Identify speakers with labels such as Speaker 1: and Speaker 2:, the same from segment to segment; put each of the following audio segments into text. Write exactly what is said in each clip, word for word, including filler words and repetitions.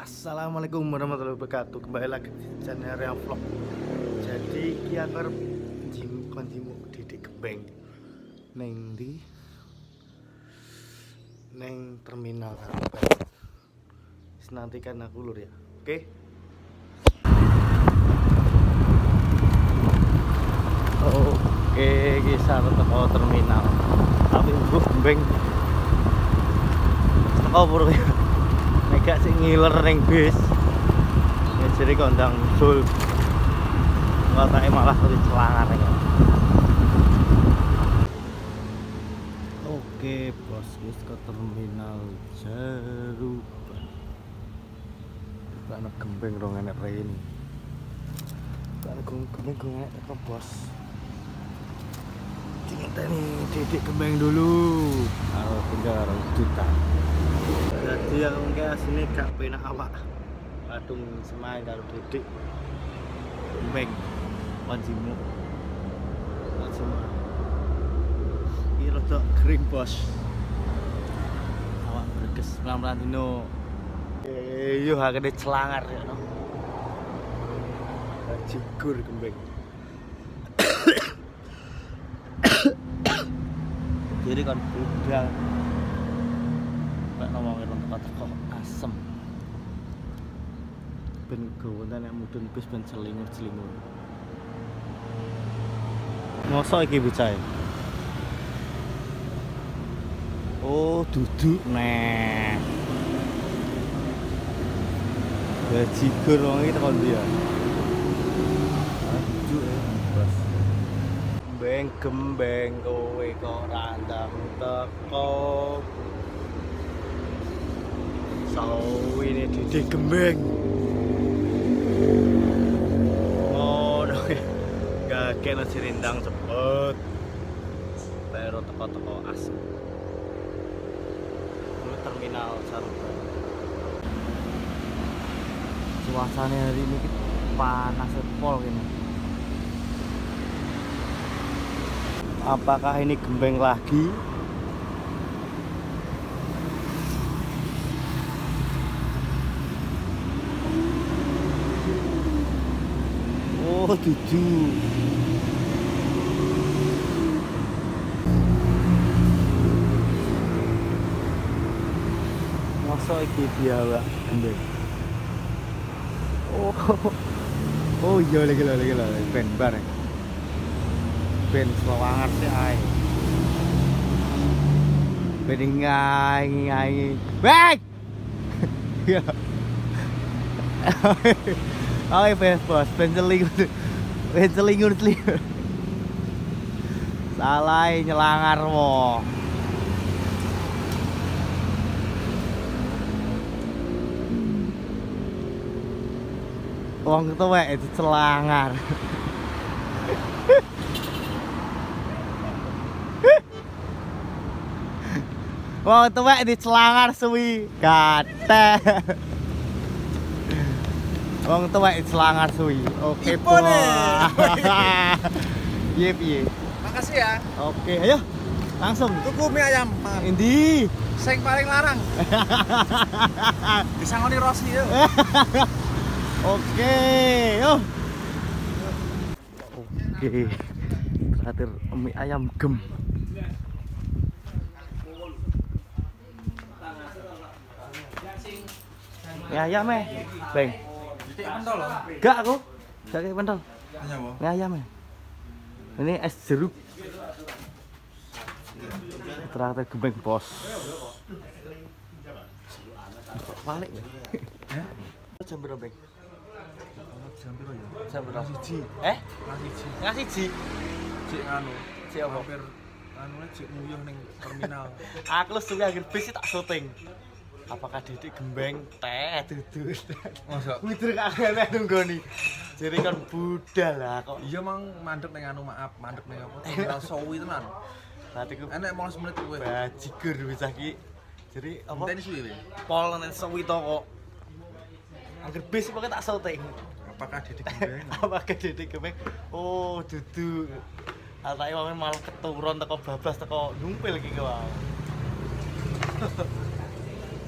Speaker 1: Assalamualaikum warahmatullahi wabarakatuh. Kembali lagi di channel Rian Vlog. Jadi ki aku arep jim konjimu Didik Gembeng neng di neng terminal Kabupaten. Nantikan aku lur ya. Oke. Oke, kisah teko terminal. Tapi gue Gembeng. Teko pur ya. Nek sing ngiler ning bis. Ya jadi kondang usul. Katanya malah lebih celangar ya. Oke, bos, wis ke terminal Jaruban. Anak Gembeng dong enek rain. Anak Gembeng gue enek apa bos? Kita nih Didik Gembeng dulu. Kalau tinggal juta. Jadi yang mungkin aslinya gak penak awak Padung semain karo Didik Gembeng Wanjimu Wanjimu ini rodok kering bos awak berges pelan-pelan dino eh yuk akhirnya celangar ya no jigur Gembeng jadi kan budal ngomongin untuk kok asem ben gawon nek mudhun bis ben selingur-selingur mosok iki bocah oh duduk neh bajigur wong iki tekan ndi ya duduk bos Gembeng Gembeng kowe kok randang teko ini Didik Gembeng oh no gak kena sirindang cepet pero teko-teko asem ini terminal Jaruban suasana hari ini panas pol gini apakah ini Gembeng lagi? Oh, tujuh. Masa iki biawak Gembeng. Oh. Oh iya lagi lagi lagi ben bareng. Ben sewangar sih ae. Ben ngai ngai. Bek. Ya. Oke, bos, bos, pencelingur, pencelingur, celingur. Salah nyelangar mo. Wong tuwek itu celangar. Wong tuwek di celangar suwi, kate. Wong tuwek selangar suwi. Oke, po. Piye piye.
Speaker 2: Makasih ya.
Speaker 1: Oke, ayo. Langsung
Speaker 2: tuku mie ayam.
Speaker 1: Endi?
Speaker 2: Sing paling larang. Disangoni Rossi yo.
Speaker 1: Oke, yo. Oke. Terakhir mie ayam gem. Mie ayam eh, Bang.
Speaker 2: Pentol loh.
Speaker 1: Gak aku, gak kayak pentol.
Speaker 2: Hanya
Speaker 1: ayam ya. Ini es jeruk. Terakhir Gembeng bos. Balik ya. Jam berapa Bang?
Speaker 2: Jam berapa ya?
Speaker 1: Jam berapa?
Speaker 2: Siji.
Speaker 1: Eh?
Speaker 2: Nasi ji.
Speaker 1: Ngasih ji.
Speaker 2: Cik anu.
Speaker 1: Cik apa?
Speaker 2: Hampir anu cik nguyuh ning terminal.
Speaker 1: Aku suwi akhir bis tak syuting. Apakah Didik Gembeng teh duduk
Speaker 2: Masa?
Speaker 1: Mitur kagak nunggoni. Jadi kan budal lah kok.
Speaker 2: Iya mang mandek ning anu maaf, mandek ning apa? Terminal Sowi tenan.
Speaker 1: Berarti ku
Speaker 2: Enek lima belas menit kowe.
Speaker 1: bajigur bisa ki. Jadi apa?
Speaker 2: Enteni suwi kowe.
Speaker 1: Pol nang sewi to kok. Akhir bis pokoke tak syuting.
Speaker 2: Apakah Didik Gembeng?
Speaker 1: Apakah Didik Gembeng? Oh, duduk. Atake wong malah keturun teko bablas teko numpil iki kok.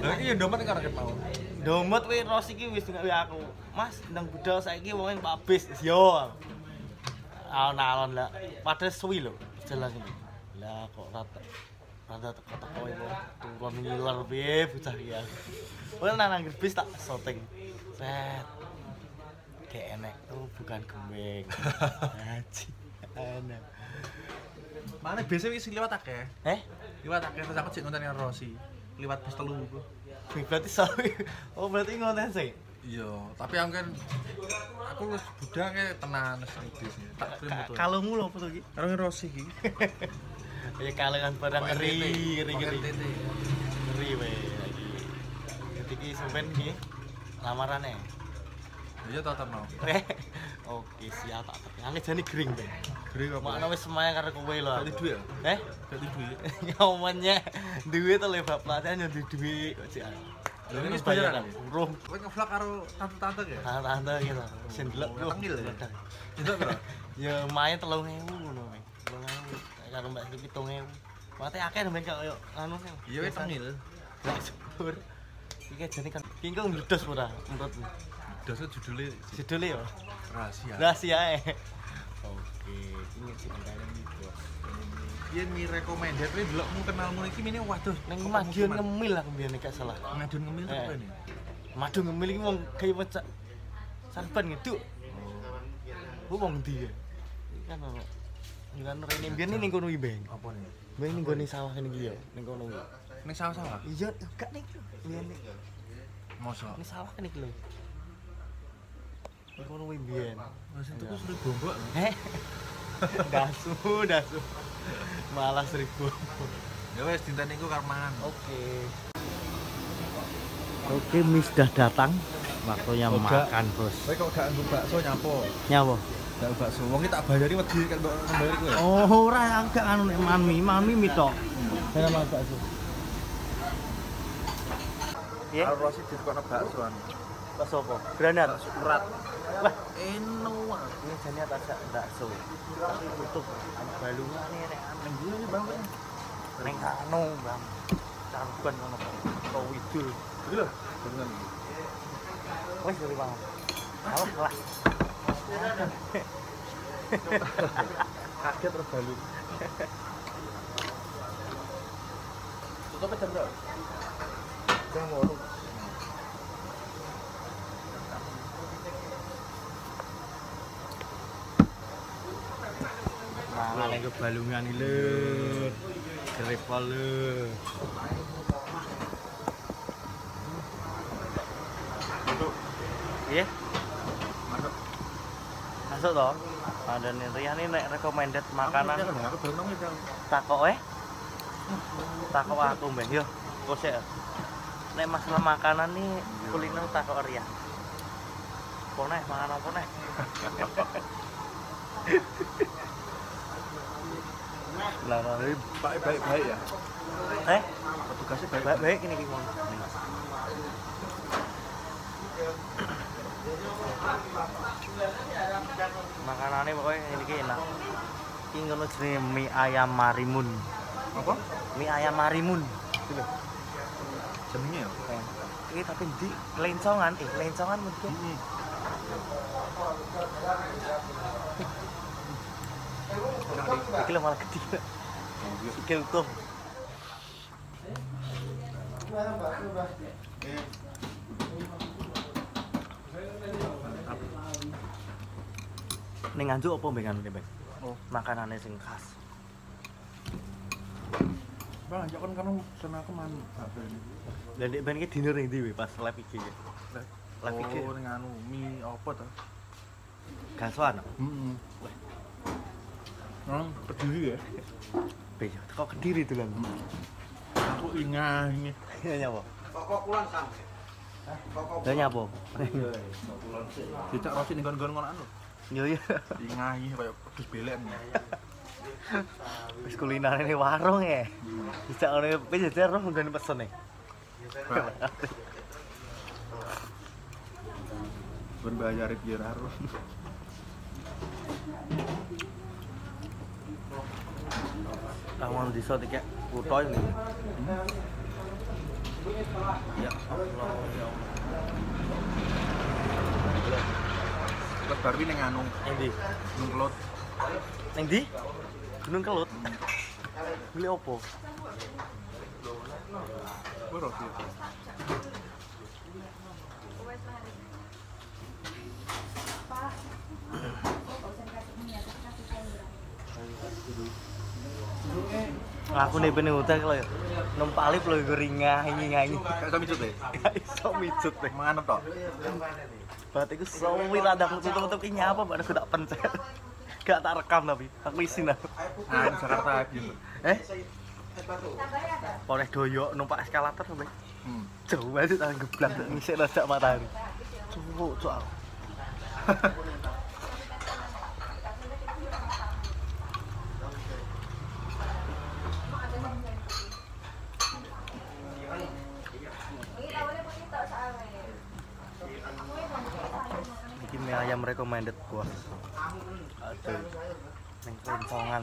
Speaker 2: Lah iki ya dompet karo ket mau.
Speaker 1: Domot wis Ros iki wis gawe aku. Mas, ndang budal saiki wong Pak Bis. Yo. Alon-alon lah. Padahal suwi lho jalan iki. Lah kok rata rata teko-teko iku turun ngiler piye bocah iki. Ora nang nang bis tak syuting. Set. Kayak enek tuh bukan gembeng. Haji. Enak.
Speaker 2: Mana biasa wis liwat akeh.
Speaker 1: Eh?
Speaker 2: Liwat akeh terus aku sik nonton karo Rosi. Liwat bis telu.
Speaker 1: Berarti sawi. Oh, berarti ngonten sih.
Speaker 2: Iya, tapi aku kan aku wis budal kayak tenan wis bis. Tak film foto.
Speaker 1: Kalungmu lho foto iki.
Speaker 2: Karo Rosi iki.
Speaker 1: Ya kalengan barang ngeri, ngeri ngeri. Ngeri wae lagi. Iki sampean iki lamarane.
Speaker 2: Iya tak terno.
Speaker 1: Oke, siap tak terno. Angge jane gring, Ben.
Speaker 2: Gering apa?
Speaker 1: Makna wis semayang karo kowe lho.
Speaker 2: Dadi duit ya?
Speaker 1: Eh?
Speaker 2: Dadi duit.
Speaker 1: Nyomennya duit to le bab pelatihan yo duit kok cik.
Speaker 2: Lha ini wis bayaran.
Speaker 1: Urung.
Speaker 2: Kowe ngevlog karo tante-tante ya?
Speaker 1: Tante gitu. Sen delok yo.
Speaker 2: Tengil ya? Itu berapa?
Speaker 1: Ya main telung ewu ngono, Men. telung ewu. Karo Mbak Sri pitung ewu. Mate akeh men kok yo anu.
Speaker 2: Iya wis tengil.
Speaker 1: Gak syukur. Iki jane kan iki kok ngledos ora menurutmu?
Speaker 2: Dasar judulnya
Speaker 1: Judulnya ya?
Speaker 2: rahasia.
Speaker 1: Rahasia eh. Oke, ini sih kalian gitu.
Speaker 2: Iya mi recommended kowe delokmu kenalmu iki mene waduh
Speaker 1: Ning Madiun ngemil aku mbiyen nek gak salah.
Speaker 2: Madiun ngemil
Speaker 1: Eh.
Speaker 2: apa ini?
Speaker 1: Madiun ngemil iki wong kaya wecak. Sampan ngeduk. Bu wong ndi ya? Iki kan ono. Iki kan rene mbiyen ning kono iki, Bang.
Speaker 2: Apa nih?
Speaker 1: Bang ning gone sawah kene iki ya, ning kono iki.
Speaker 2: Ning sawah-sawah.
Speaker 1: Iya, gak ning mbiyen ning.
Speaker 2: Mosok.
Speaker 1: Ning sawah kene iki lho. Ning kono kuwi mbiyen.
Speaker 2: Wis itu ku seribu bombok.
Speaker 1: Eh. Dasu, dasu. Malah seribu.
Speaker 2: Ya wis dinten iku karo mangan.
Speaker 1: Oke. Oke, mie sudah datang. Waktunya
Speaker 2: Oh, gak.
Speaker 1: makan, Bos.
Speaker 2: Kowe kok gak nggo bakso nyapo?
Speaker 1: Nyapo?
Speaker 2: Gak bakso. Wong iki tak bayari wedi kan mbok bayari kowe.
Speaker 1: Oh, ora agak anu nek mami, mami mie tok. Saya mau bakso. Iya?
Speaker 2: Karo Rosi ditukokno baksoan.
Speaker 1: Bakso apa? Granat.
Speaker 2: Bakso urat.
Speaker 1: Wah,
Speaker 2: Eno.
Speaker 1: ini jane tak bakso. Tapi tutup balungane nek
Speaker 2: Ning ndi iki Bang?
Speaker 1: ning anu, Bang. Caruban ngono kok. Kok widul.
Speaker 2: Iki lho. Bener.
Speaker 1: Wes dari Bang. Alah, alah.
Speaker 2: Kaget terus balung. Tutupnya jam berapa? Jam delapan.
Speaker 1: Mangan nek balungan iki lho. Grepol lho.
Speaker 2: Untuk
Speaker 1: Iya,
Speaker 2: masuk.
Speaker 1: masuk toh. Ada nih Rian ini nek recommended makanan
Speaker 2: Aku belum nongol itu.
Speaker 1: takok eh. Takok aku mbah yo. Kok sik. Nek masalah makanan nih kuliner takok Rian. Kok nek mangan apa nek? Lah lah
Speaker 2: Baik baik baik ya.
Speaker 1: eh
Speaker 2: Petugasnya baik.
Speaker 1: baik-baik ini ki wong. Makanannya pokoknya ini ki enak. Ki ngono jenenge mie ayam Marimun.
Speaker 2: Apa?
Speaker 1: Mie ayam Marimun. Itu lho.
Speaker 2: Jenenge ya.
Speaker 1: Ini tapi di lencongan, eh lencongan mungkin.
Speaker 2: Heeh.
Speaker 1: Iki lho malah gede. Sikil tuh. Ning Nganjuk apa mbek ngene, Bang?
Speaker 2: Oh,
Speaker 1: Makanane sing khas.
Speaker 2: Bang, ajak kan kan sana aku man apa ini?
Speaker 1: Lah nek ben iki diner ning ndi pas live iki. Live iki.
Speaker 2: Oh, ning anu mie apa to?
Speaker 1: Gasoan.
Speaker 2: Heeh. Nang Kediri ya.
Speaker 1: Be, kok Kediri dolan.
Speaker 2: Aku ingah ini.
Speaker 1: Ya nyapa?
Speaker 2: Kok kulon sam.
Speaker 1: Lah nyapa?
Speaker 2: Dicak Rosi ning gon-gon ngono anu.
Speaker 1: Yo yo.
Speaker 2: Ingah iki koyo pedus belek.
Speaker 1: Wis kulinere ning warung ya. Bisa ono penjejer roh ngene pesen e.
Speaker 2: Ben bayar piye karo.
Speaker 1: Kawan desa iki kutho ini. Ya Allah, ya Allah.
Speaker 2: Terus baru ini nganu
Speaker 1: Neng ndi?
Speaker 2: Gunung Kelut.
Speaker 1: Neng ndi? Gunung Kelut. Beli opo?
Speaker 2: Gue roti.
Speaker 3: Aku nih bener udah kalau numpak lip lo gue ringah ini nganyi.
Speaker 2: Kayak sama micut deh.
Speaker 3: Iso micut deh.
Speaker 2: Mangan tok.
Speaker 3: Berarti gue suwi lah dah tutup-tutup ini apa baru aku tak pencet. Gak tak rekam tapi aku isin aku.
Speaker 2: Nah, di Jakarta gitu.
Speaker 3: Eh? Oleh doyok numpak eskalator sampai.
Speaker 2: Hmm.
Speaker 3: Jauh banget tangan geblak ngisik rojak matahari. Cuk, cuk aku. Bikin mie ayam recommended bos. Aduh, neng kerencongan.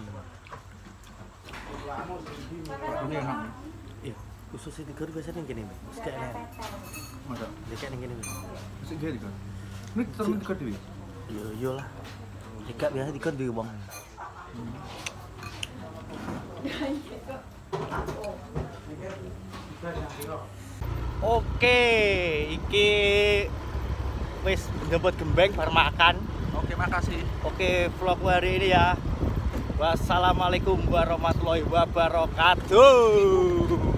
Speaker 2: Ini enak.
Speaker 3: Iya, khusus itu gue biasanya yang gini nih. Kayak ini,
Speaker 2: Masa?
Speaker 3: dia kayak yang gini nih.
Speaker 2: Masih dia juga. Ini terus dekat dewi.
Speaker 3: Iya, iya lah. Jika biasa dikon di bang. Oke, iki wis nyebut gembeng bar makan.
Speaker 2: Oke, makasih.
Speaker 3: Oke, vlog hari ini ya. Wassalamualaikum warahmatullahi wabarakatuh.